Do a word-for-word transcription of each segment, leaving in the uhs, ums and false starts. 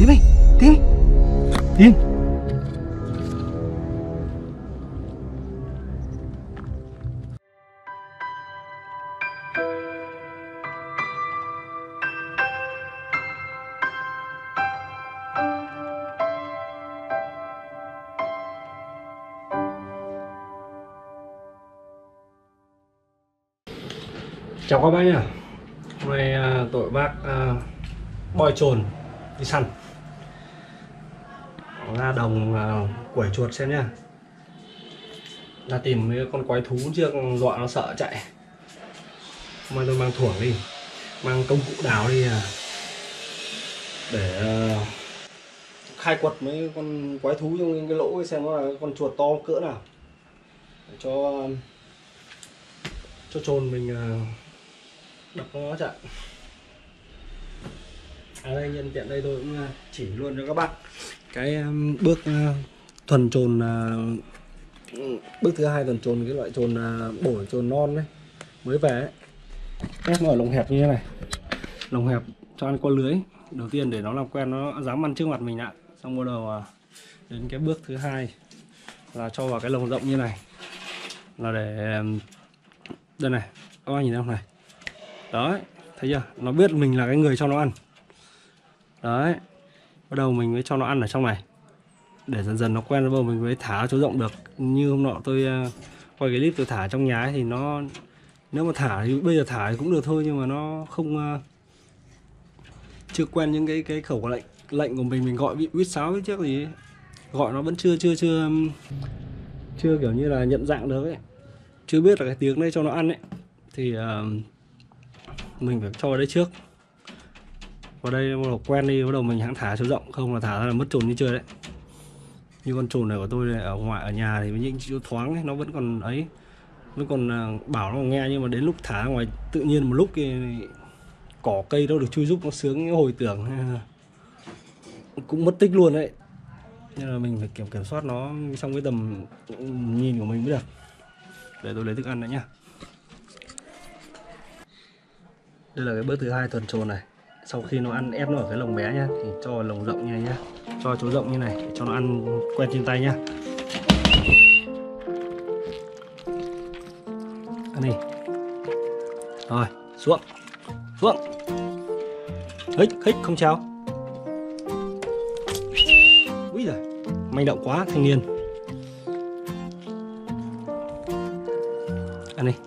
Tím đi, Tím, Tím. Chào các bác nhá. Hôm nay à, tụi bác à, boi chồn đi săn ra đồng à, quẩy chuột xem nhá, ra tìm mấy con quái thú trước dọa nó sợ chạy. Hôm nay tôi mang thuổng đi, mang công cụ đào đi à, để à, khai quật mấy con quái thú trong cái lỗ xem nó là con chuột to cỡ nào, để cho cho chồn mình à, đập nó chạy. À đây, nhân tiện đây tôi cũng chỉ luôn cho các bạn cái um, bước uh, thuần chồn, uh, bước thứ hai thuần chồn cái loại chồn uh, bổi chồn non đấy mới về ấy. Ép nó ở lồng hẹp như thế này, lồng hẹp cho ăn qua lưới đầu tiên để nó làm quen, nó dám ăn trước mặt mình ạ. Xong bắt đầu uh, đến cái bước thứ hai là cho vào cái lồng rộng như này, là để um, đây này các bạn nhìn thấy không này, đấy thấy chưa, nó biết mình là cái người cho nó ăn đấy. Bắt đầu mình mới cho nó ăn ở trong này để dần dần nó quen, rồi mình mới thả chỗ rộng được. Như hôm nọ tôi uh, quay cái clip tôi thả trong nhà ấy, thì nó nếu mà thả thì bây giờ thả thì cũng được thôi, nhưng mà nó không uh, chưa quen những cái cái khẩu lệnh lệnh của mình mình gọi bị huýt sáo trước gì ấy. Gọi nó vẫn chưa chưa chưa chưa kiểu như là nhận dạng được ấy, chưa biết là cái tiếng đấy cho nó ăn ấy, thì uh, mình phải cho vào đây trước. Vào đây bắt đầu quen đi, bắt đầu mình hãng thả chỗ rộng, không là thả ra là mất chồn như chơi đấy. Như con chồn này của tôi này, ở ngoài ở nhà thì với những chỗ thoáng ấy, nó vẫn còn ấy, vẫn còn bảo nó nghe, nhưng mà đến lúc thả ra ngoài tự nhiên một lúc thì cỏ cây đâu được chui rúc, nó sướng hồi tưởng cũng mất tích luôn đấy. Nên là mình phải kiểm kiểm soát nó trong cái tầm nhìn của mình mới được. Để tôi lấy thức ăn nữa nhá. Đây là cái bước thứ hai thuần chồn này. Sau khi nó ăn, ép nó ở cái lồng bé nhá, thì cho vào lồng rộng như này nhá, cho chỗ rộng như này để cho nó ăn quen trên tay nhá. Ăn đi. Rồi, xuống. Xuống. Hích, hích, không treo. Úi giời, manh động quá thanh niên. Ăn đi.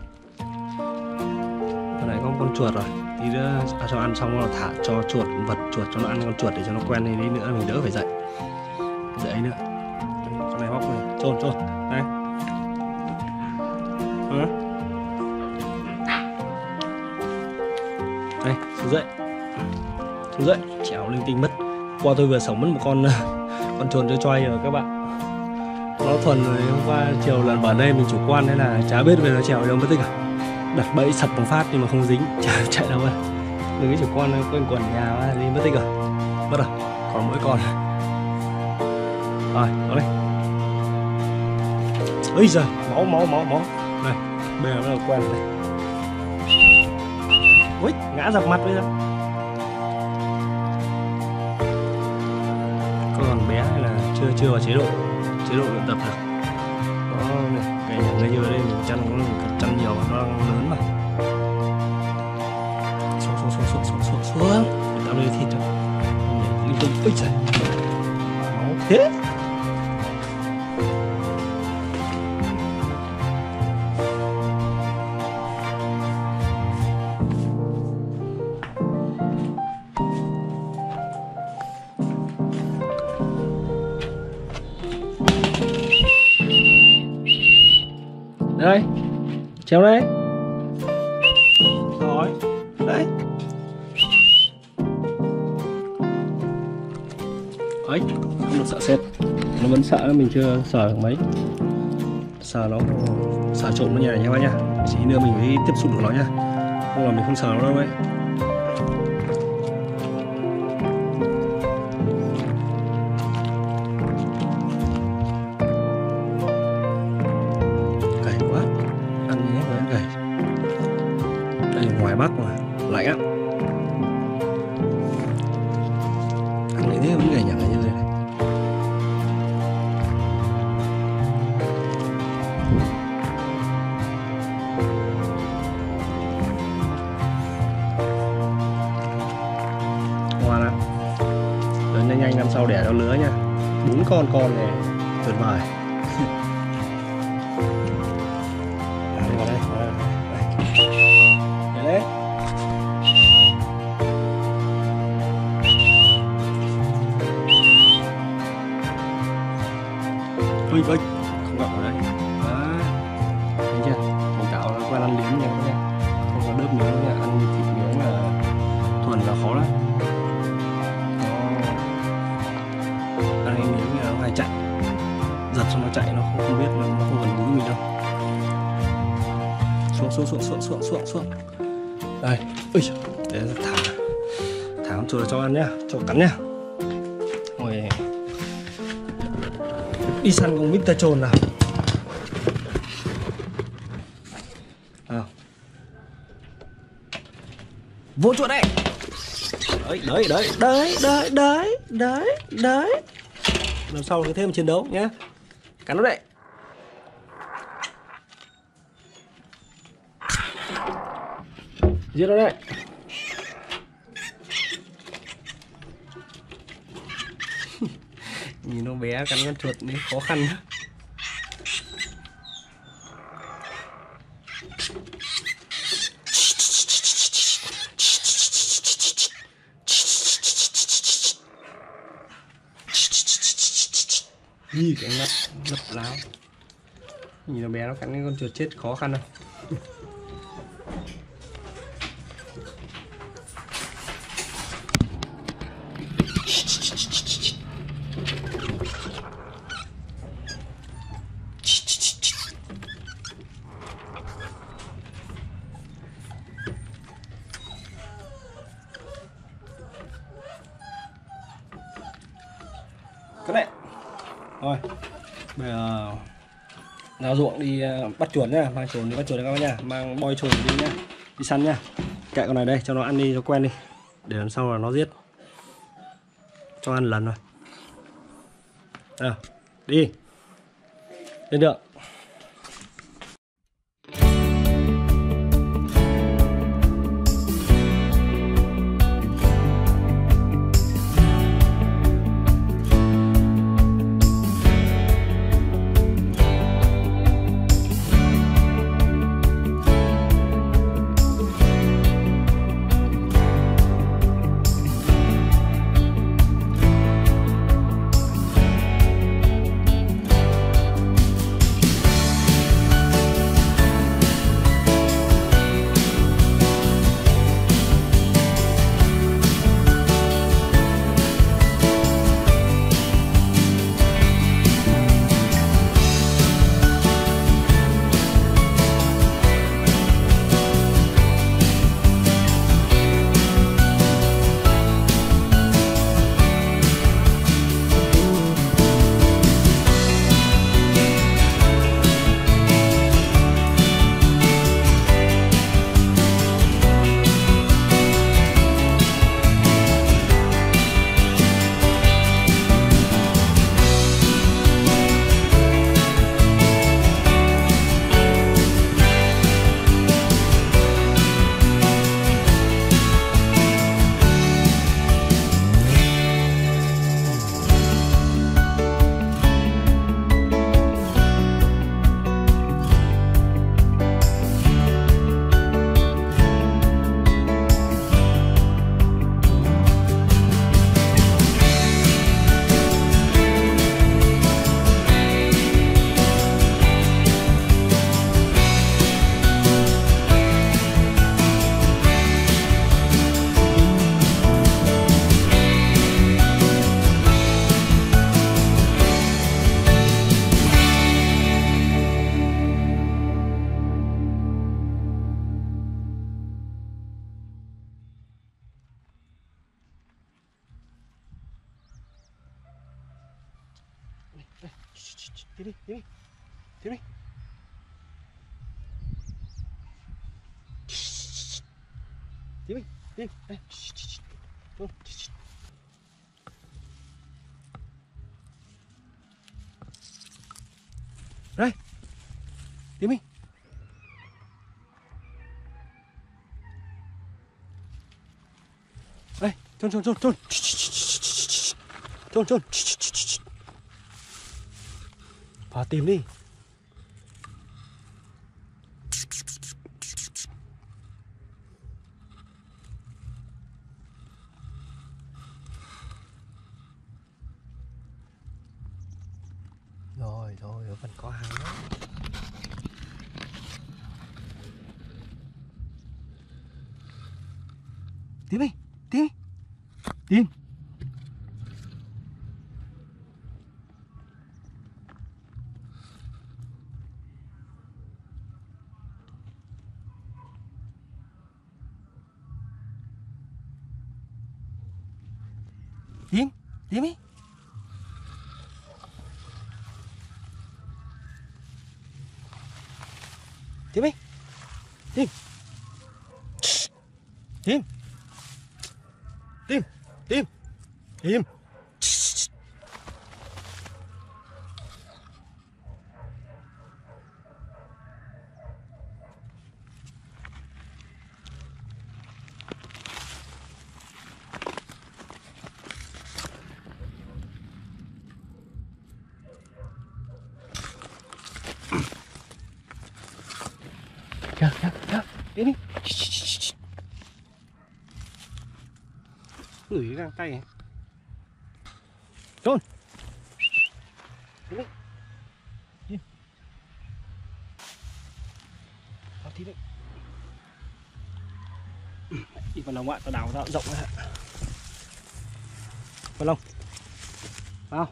Hồi nãy có con chuột rồi, tí nữa cho ăn xong rồi thả cho chuột, vật chuột cho nó ăn con chuột để cho nó quen, đi nữa mình đỡ phải dậy dậy nữa. Con này bóc này, chôn chôn đây. Ừ. Đây, xuống dậy, xuống dậy, trèo linh tinh mất. Qua tôi vừa sống mất một con con chuồn cho choai rồi các bạn. Nó thuần rồi, hôm qua chiều lần vào đây mình chủ quan nên là chả biết về nó trèo đâu mất tích à. Đặt bẫy sập một phát nhưng mà không dính, chạy, chạy đâu rồi. Đừng cái chủ con quên quần nhà đi mất tích rồi. Mất rồi, còn mỗi con. Rồi, đó đây. Ây giời, máu máu máu máu. Này, bây giờ nó là quen rồi đây. Ui, ngã dập mặt bây giờ. Con bé hay là chưa chưa vào chế độ chế độ luyện tập được. Đó này, cái nhà người như đây mình chăn nó chăn nhiều nó đang lớn mà. Xuống xuống xuống xuống xuống xuống xuống. Để tao lấy thịt cho. Linh tinh. Ôi trời. Máu thế. Đây, treo đây. Rồi, đấy. Ấy, không được sợ sệt. Nó vẫn sợ, mình chưa sờ được mấy. Sờ nó, sờ trộn nó nhẹ nhàng nha. Chỉ nữa mình mới tiếp xúc được nó nha. Không là mình không sờ nó đâu ấy. Ngoài Bắc mà lạnh á, ăn đi. thế vẫn gảy nhảy như thế này. Ngoan ạ. Lớn nhanh nhanh năm sau đẻ cho lứa nha. Bốn con con này tuyệt vời. À, đây vào đây, vào đây. Đây. Đấy. Ui ui, không gặp ở đây. Đó. Thấy chưa? Mình tạo nó quen ăn liếm nha các nha. Không có đớp miếng nha, ăn thịt miếng là thuần là khó lắm. Ăn cái miếng là nó hay chạy, giật xong nó chạy, nó không, không biết, nó, nó không gần gũi mình đâu. Xuống xuống xuống xuống xuống xuống xuống. Đây, ui, để thả thả con chuột cho ăn nhá, cho cắn nhá. Rồi đi săn con mít trồn nào. À. Vô chuột đây. Đấy, đấy, đấy, đấy, đấy, đấy, đấy, đấy. Lần sau cứ thêm chiến đấu nhé. Cắn nó đấy. Giết nó đấy. Nhìn nó bé cắn con chuột nên khó khăn. Nhìn cái mắt lấp láo. Nhìn nó bé nó cắn cái con chuột chết khó khăn không? Cái này. Rồi, bây giờ ra ruộng đi bắt chuột nhá, mang chuột đi bắt chuột các bác nhá, mang boi chuột đi nhá, đi săn nhá. Kệ con này đây cho nó ăn đi cho quen đi, để lần sau là nó giết. Cho ăn lần rồi. À, đi. Lên được. Đi đi, đi đi. Đi đi. Đi đi, đi. Đây. Đây. Tiến Minh. Đây, chôn chôn chôn chôn. Chôn chôn. Vào tìm đi. Rồi rồi, vẫn có hàng đó. Tìm đi, tìm, tìm. Tìm, tìm đi. Tìm đi. Tìm. Tìm. Tìm. Tìm. Tìm. Kìa, kìa, kìa, đến đi. Ngửi cái găng tay này. Trôn. Đến đi. Đi. Vào tí đấy. Đi vào lồng ạ, tao đào ra rộng ra. Vào lồng. Vào.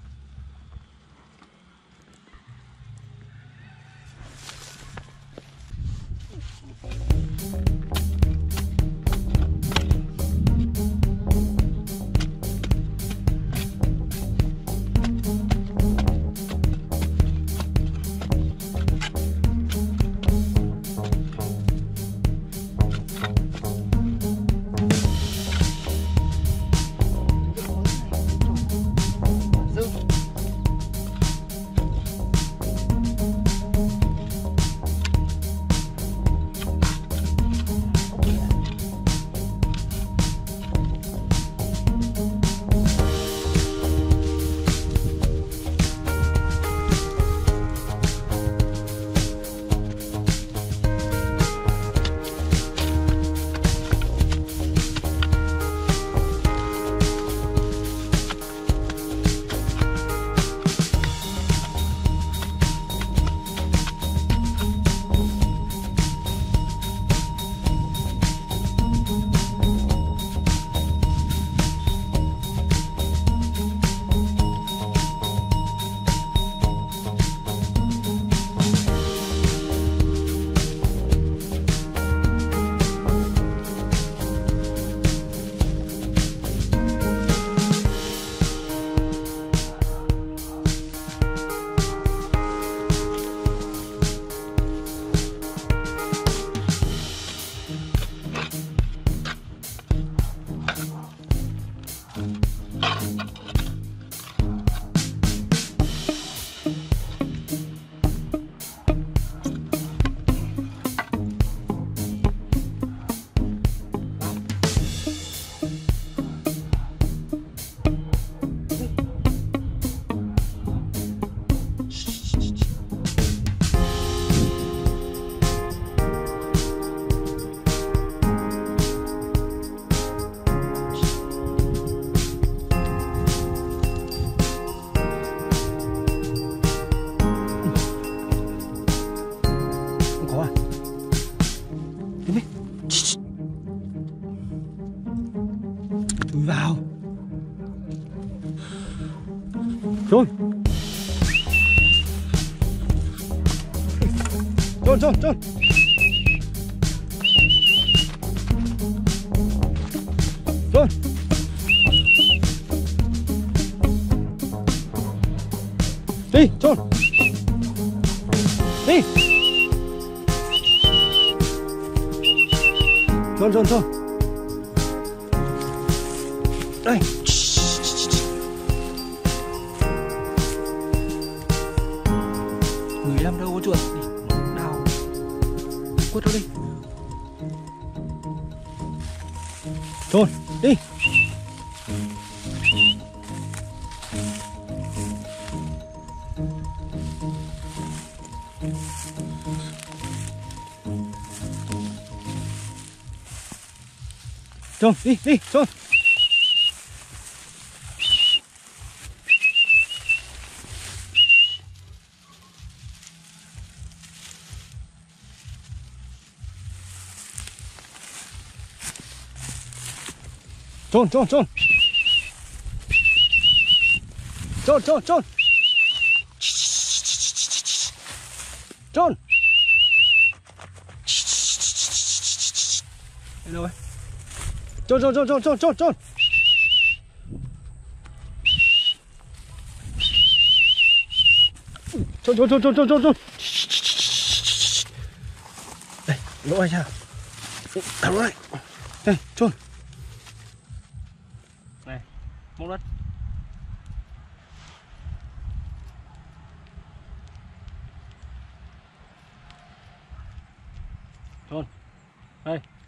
Vào. Trôn. Trôn, trôn, trôn. Trôn. Đi, trôn. Đi. Trôn, trôn, trôn. Đây. Người đâu? xem đâu có chuột. Đi, đào quất nó đi. Chôn đi. Chôn đi đi chôn. Chôn chôn chôn. Chôn chôn chôn. Chôn. Đi đâu ấy? Chôn chôn chôn chôn chôn chôn chôn. Chôn chôn chôn chôn chôn chôn chôn. Đây, lỗ này nha. Thẳng lại. Đây, chôn. Này, móc đất. Chôn. Đây.